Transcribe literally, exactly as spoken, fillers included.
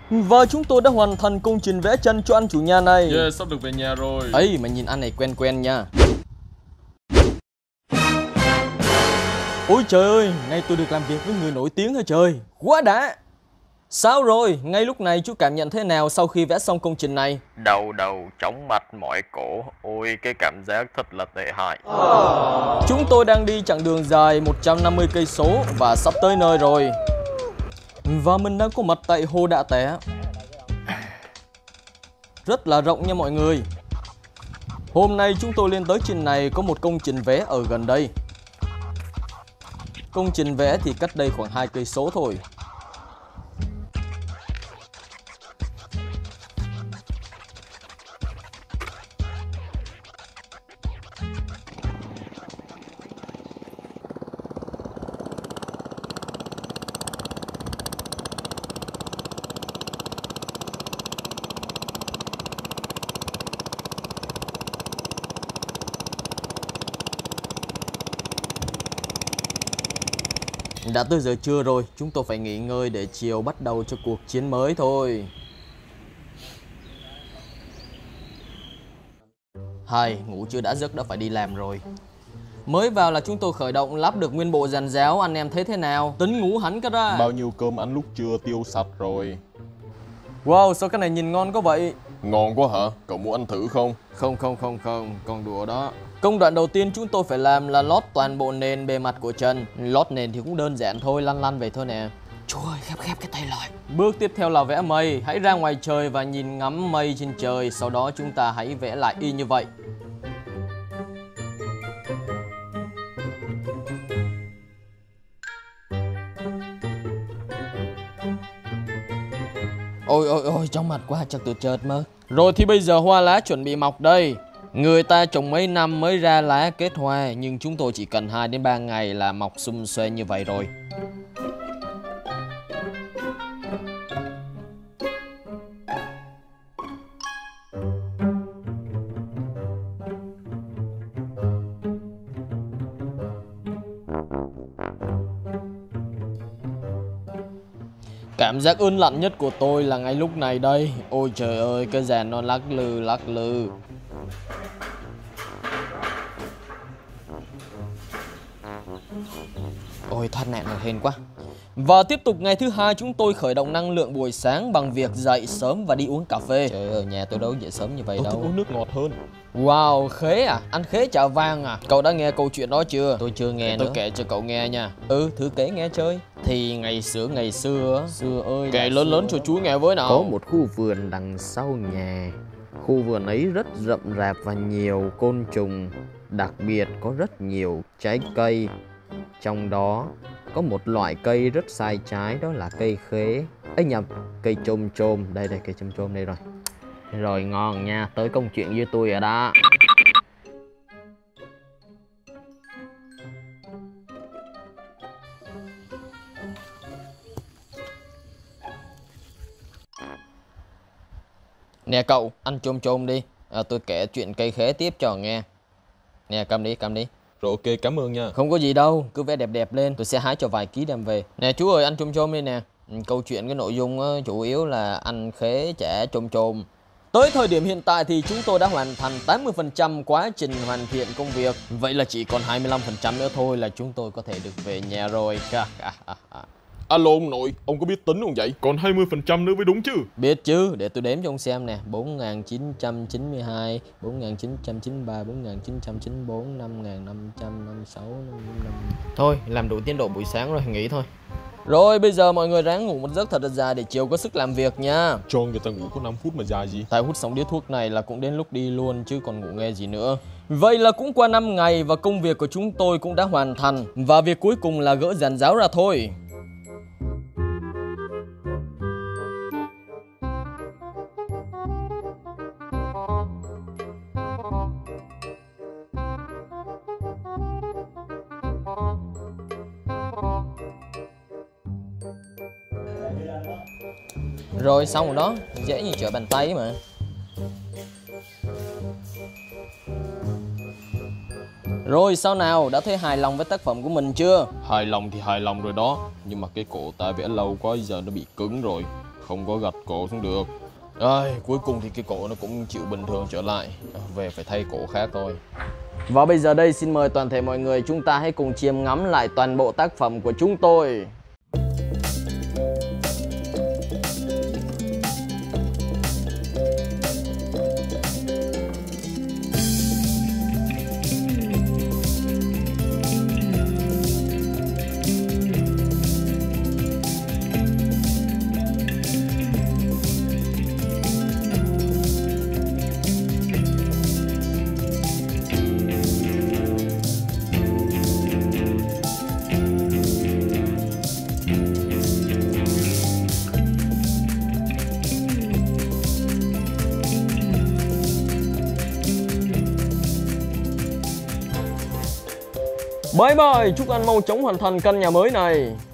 Và chúng tôi đã hoàn thành công trình vẽ chân cho anh chủ nhà này. Yeah, sắp được về nhà rồi. Ấy, mà nhìn anh này quen quen nha. Ôi trời ơi, nay tôi được làm việc với người nổi tiếng hả trời. Quá đã. Sao rồi, ngay lúc này chú cảm nhận thế nào sau khi vẽ xong công trình này? Đau đầu, chóng mặt, mỏi cổ. Ôi, cái cảm giác thật là tệ hại. Chúng tôi đang đi chặng đường dài một trăm năm mươi cây số và sắp tới nơi rồi. Và mình đang có mặt tại Hồ Đạ Té. Rất là rộng nha mọi người. Hôm nay chúng tôi lên tới trên này có một công trình vẽ ở gần đây. Công trình vẽ thì cách đây khoảng hai cây số thôi. Đã tới giờ trưa rồi, chúng tôi phải nghỉ ngơi để chiều bắt đầu cho cuộc chiến mới thôi. Hay, ngủ chưa đã giấc đã phải đi làm rồi. Mới vào là chúng tôi khởi động lắp được nguyên bộ giàn giáo, anh em thấy thế nào? Tính ngủ hẳn cả ra. Bao nhiêu cơm ăn lúc trưa tiêu sạch rồi. Wow, sao cái này nhìn ngon có vậy? Ngon quá hả? Cậu muốn ăn thử không? Không không không không, con đùa đó. Công đoạn đầu tiên chúng tôi phải làm là lót toàn bộ nền bề mặt của chân. Lót nền thì cũng đơn giản thôi, lăn lăn về thôi nè. Trời ơi, khép khép cái tay lại. Bước tiếp theo là vẽ mây. Hãy ra ngoài trời và nhìn ngắm mây trên trời. Sau đó chúng ta hãy vẽ lại y như vậy. Ôi ôi ôi, chóng mặt quá, chắc tôi chợt mất. Rồi thì bây giờ hoa lá chuẩn bị mọc đây. Người ta trồng mấy năm mới ra lá kết hoa, nhưng chúng tôi chỉ cần hai đến ba ngày là mọc sum xuê như vậy rồi. Cảm giác ớn lạnh nhất của tôi là ngay lúc này đây. Ôi trời ơi, cái dàn nó lắc lư lắc lư. Ôi thoát nạn là hên quá. Và tiếp tục ngày thứ hai chúng tôi khởi động năng lượng buổi sáng bằng việc dậy sớm và đi uống cà phê. Trời ơi, nhà tôi đâu dậy sớm như vậy Tôi đâu. thích uống nước ngọt hơn. Wow, khế à? Ăn khế chả vang à? Cậu đã nghe câu chuyện đó chưa? Tôi chưa nghe nữa. Tôi kể cho cậu nghe nha. Ừ, thử kể nghe chơi. Thì ngày xưa ngày xưa Xưa ơi, kể lớn lớn cho chú nghe với nào. Có một khu vườn đằng sau nhà. Khu vườn ấy rất rậm rạp và nhiều côn trùng. Đặc biệt có rất nhiều trái cây. Trong đó có một loại cây rất sai trái, đó là cây khế. Ấy nhầm, cây chôm chôm. Đây đây, cây chôm chôm đây rồi. Rồi ngon nha, tới công chuyện với tôi rồi đó. Nè cậu, ăn chôm chôm đi. À, tôi kể chuyện cây khế tiếp cho nghe. Nè, cầm đi, cầm đi. Rồi ok, cảm ơn nha. Không có gì đâu, cứ vẽ đẹp đẹp lên. Tôi sẽ hái cho vài ký đem về. Nè chú ơi, ăn chôm chôm đi nè. Câu chuyện cái nội dung á, chủ yếu là ăn khế chả chôm chôm. Tới thời điểm hiện tại thì chúng tôi đã hoàn thành tám mươi phần trăm quá trình hoàn thiện công việc. Vậy là chỉ còn hai mươi lăm phần trăm nữa thôi là chúng tôi có thể được về nhà rồi. Alo ông nội, ông có biết tính không vậy? Còn hai mươi phần trăm nữa mới đúng chứ? Biết chứ, để tôi đếm cho ông xem nè. Bốn nghìn chín trăm chín mươi hai, bốn nghìn chín trăm chín mươi ba, bốn nghìn chín trăm chín mươi tư, năm nghìn năm trăm năm mươi sáu, năm mươi lăm. Thôi, làm đủ tiến độ buổi sáng rồi, nghỉ thôi. Rồi, bây giờ mọi người ráng ngủ một giấc thật là dài để chiều có sức làm việc nha. Cho người ta ngủ có năm phút mà dài gì? Tại hút xong điếu thuốc này là cũng đến lúc đi luôn chứ còn ngủ nghe gì nữa. Vậy là cũng qua năm ngày và công việc của chúng tôi cũng đã hoàn thành. Và việc cuối cùng là gỡ giàn giáo ra thôi. Rồi xong rồi đó, dễ như trở bàn tay mà. Rồi sao nào, đã thấy hài lòng với tác phẩm của mình chưa? Hài lòng thì hài lòng rồi đó. Nhưng mà cái cổ tay vẽ lâu quá giờ nó bị cứng rồi. không có gật cổ xuống được. Ơi, cuối cùng thì cái cổ nó cũng chịu bình thường trở lại. Về phải thay cổ khác thôi. Và bây giờ đây xin mời toàn thể mọi người chúng ta hãy cùng chiêm ngắm lại toàn bộ tác phẩm của chúng tôi. Bye bye, chúc anh mau chóng hoàn thành căn nhà mới này.